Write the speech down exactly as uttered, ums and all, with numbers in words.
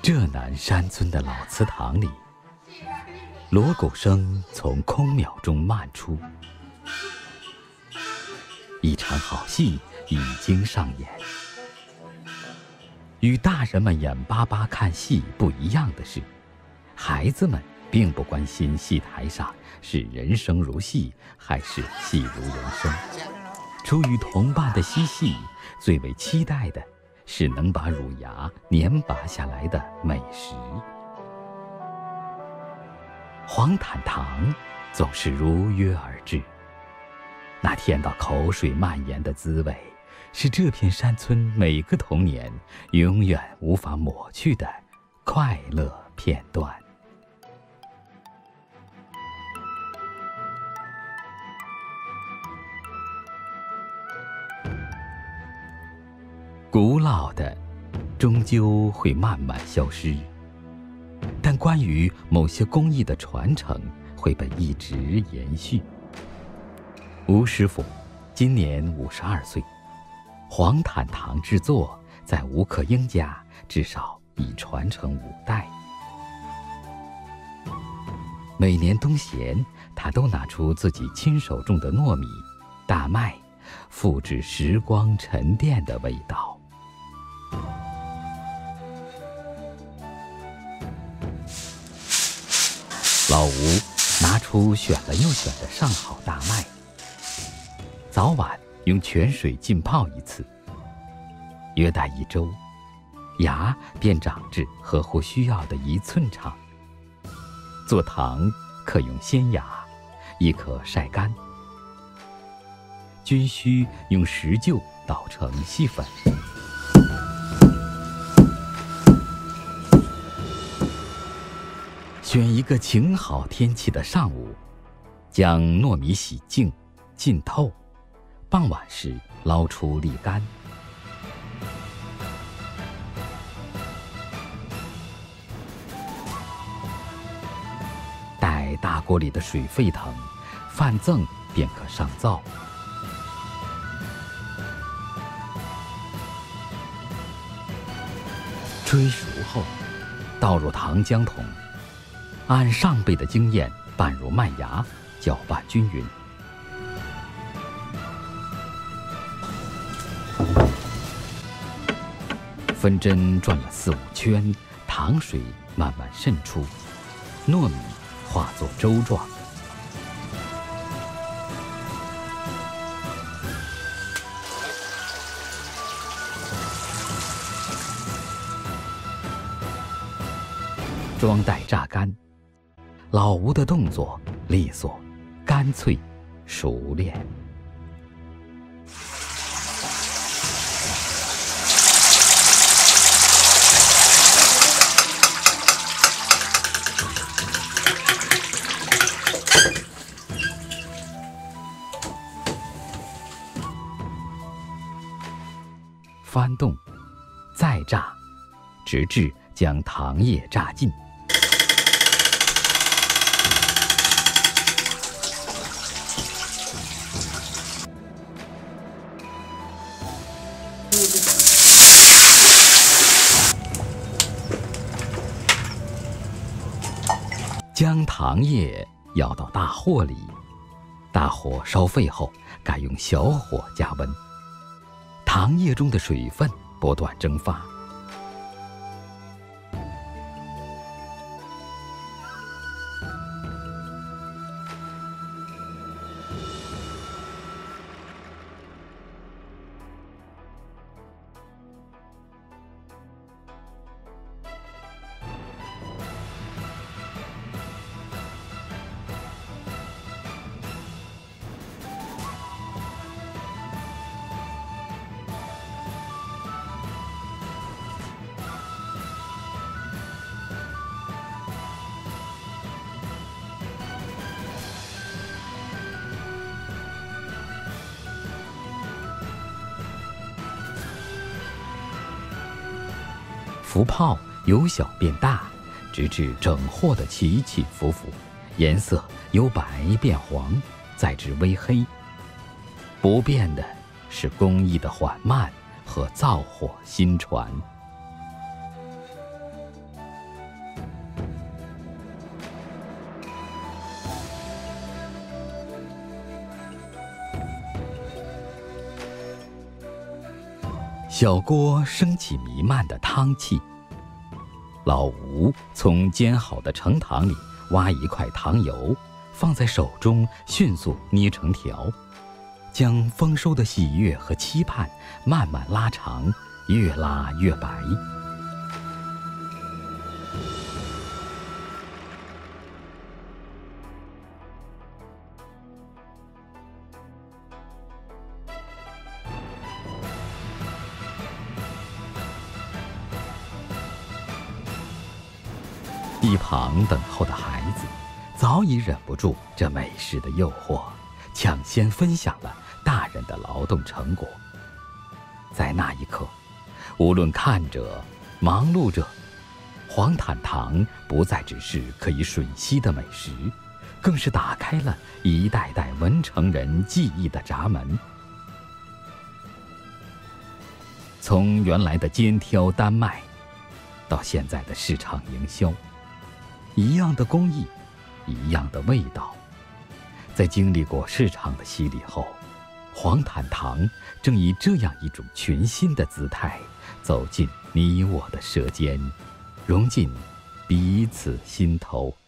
浙南山村的老祠堂里，锣鼓声从空渺中漫出，一场好戏已经上演。与大人们眼巴巴看戏不一样的是，孩子们并不关心戏台上是人生如戏还是戏如人生，出于同伴的嬉戏，最为期待的是能把乳牙粘拔下来的美食。黄坦堂总是如约而至，那甜到口水蔓延的滋味，是这片山村每个童年永远无法抹去的快乐片段。古老的终究会慢慢消失，但关于某些工艺的传承会被一直延续。吴师傅今年五十二岁，黄坦堂制作在吴克英家至少已传承五代。每年冬闲，他都拿出自己亲手种的糯米、大麦，复制时光沉淀的味道。老吴拿出选了又选的上好大麦，早晚用泉水浸泡一次，约待一周，芽便长至合乎需要的一寸长。做糖可用鲜芽，亦可晒干，均需用石臼捣成细粉。选一个晴好天气的上午，将糯米洗净浸透，傍晚时捞出沥干。待大锅里的水沸腾，饭甑便可上灶。炊熟后，倒入糖浆桶，按上辈的经验拌入麦芽，搅拌均匀。分针转了四五圈，糖水慢慢渗出，糯米化作粥状。装袋榨干，老吴的动作利索、干脆、熟练。翻动，再榨，直至将糖液榨尽。将糖液舀到大鑊里，大火烧沸后，改用小火加温，糖液中的水分不断蒸发。浮泡由小变大，直至整货的起起伏伏，颜色由白变黄，再至微黑。不变的是工艺的缓慢和灶火新传。 小锅升起弥漫的汤气。老吴从煎好的橙糖里挖一块糖油，放在手中迅速捏成条，将丰收的喜悦和期盼慢慢拉长，越拉越白。一旁等候的孩子早已忍不住这美食的诱惑，抢先分享了大人的劳动成果。在那一刻，无论看着、忙碌着，黄坦糖不再只是可以吮吸的美食，更是打开了一代代文成人记忆的闸门。从原来的肩挑单卖，到现在的市场营销，一样的工艺，一样的味道，在经历过市场的洗礼后，黄坦糖正以这样一种全新的姿态走进你我的舌尖，融进彼此心头。